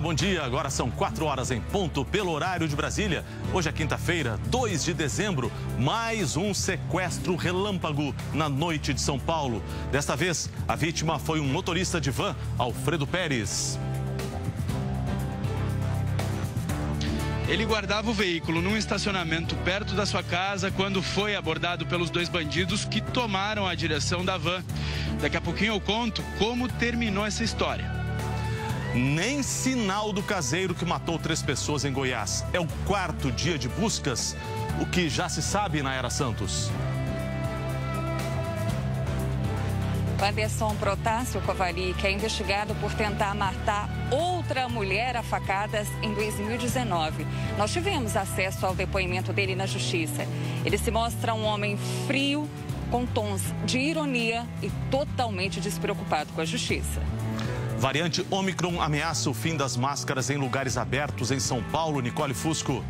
bom dia. Agora são 4 horas em ponto pelo horário de Brasília. Hoje é quinta-feira, 2 de dezembro. Mais um sequestro relâmpago na noite de São Paulo. Desta vez, a vítima foi um motorista de van, Alfredo Pérez. Ele guardava o veículo num estacionamento perto da sua casa quando foi abordado pelos dois bandidos que tomaram a direção da van. Daqui a pouquinho eu conto como terminou essa história. Nem sinal do caseiro que matou 3 pessoas em Goiás. É o 4º dia de buscas, o que já se sabe na Era Santos. Anderson Protásio Kovalik é investigado por tentar matar outra mulher a facadas em 2019. Nós tivemos acesso ao depoimento dele na justiça. Ele se mostra um homem frio, com tons de ironia e totalmente despreocupado com a justiça. Variante Ômicron ameaça o fim das máscaras em lugares abertos em São Paulo. Nicole Fusco.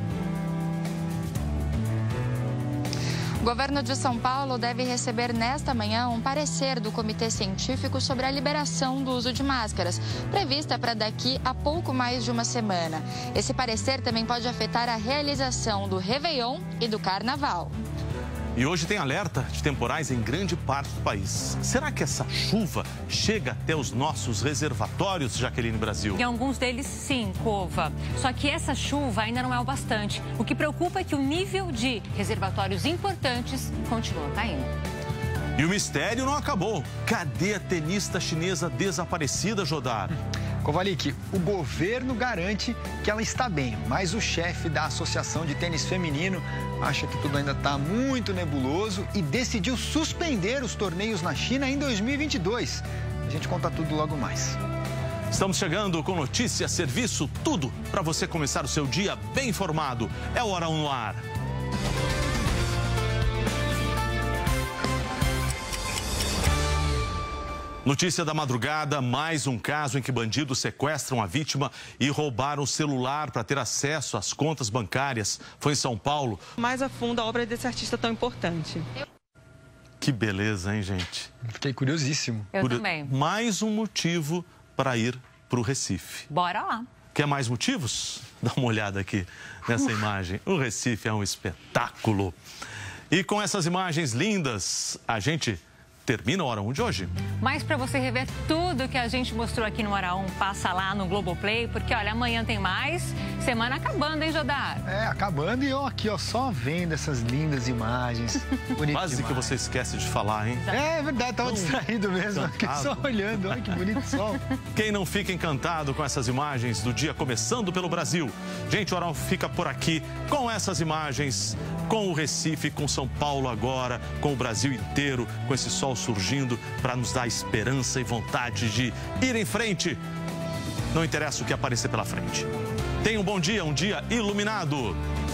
O governo de São Paulo deve receber nesta manhã um parecer do Comitê Científico sobre a liberação do uso de máscaras, prevista para daqui a pouco mais de uma semana. Esse parecer também pode afetar a realização do Réveillon e do Carnaval. E hoje tem alerta de temporais em grande parte do país. Será que essa chuva chega até os nossos reservatórios, Jaqueline Brasil? Em alguns deles, sim, Cova. Só que essa chuva ainda não é o bastante. O que preocupa é que o nível de reservatórios importantes continua caindo. E o mistério não acabou. Cadê a tenista chinesa desaparecida, Jodar? Kovalik, o governo garante que ela está bem, mas o chefe da Associação de Tênis Feminino acha que tudo ainda está muito nebuloso e decidiu suspender os torneios na China em 2022. A gente conta tudo logo mais. Estamos chegando com notícia, serviço, tudo para você começar o seu dia bem informado. É o Hora 1 no ar. Notícia da madrugada, mais um caso em que bandidos sequestram a vítima e roubaram o celular para ter acesso às contas bancárias. Foi em São Paulo. Mais a fundo a obra desse artista tão importante. Que beleza, hein, gente? Fiquei curiosíssimo. Eu também. Mais um motivo para ir para o Recife. Bora lá. Quer mais motivos? Dá uma olhada aqui nessa imagem. O Recife é um espetáculo. E com essas imagens lindas, a gente termina a Hora 1 de hoje. Mas para você rever tudo que a gente mostrou aqui no Hora 1, passa lá no Globoplay, porque olha, amanhã tem mais. Semana acabando, hein, Jodar? É, acabando e eu aqui, ó, só vendo essas lindas imagens. Quase que você esquece de falar, hein? É verdade, tava distraído mesmo, aqui só olhando, olha que bonito sol. Quem não fica encantado com essas imagens do dia começando pelo Brasil? Gente, o Hora 1 fica por aqui com essas imagens, com o Recife, com São Paulo agora, com o Brasil inteiro, com esse sol surgindo para nos dar esperança e vontade de ir em frente. Não interessa o que aparecer pela frente. Tenha um bom dia, um dia iluminado.